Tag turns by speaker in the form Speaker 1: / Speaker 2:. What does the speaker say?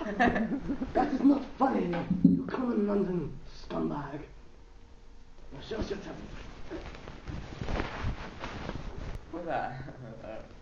Speaker 1: That is not funny. You common London scumbag. Now shut your tongue.
Speaker 2: Cos'è?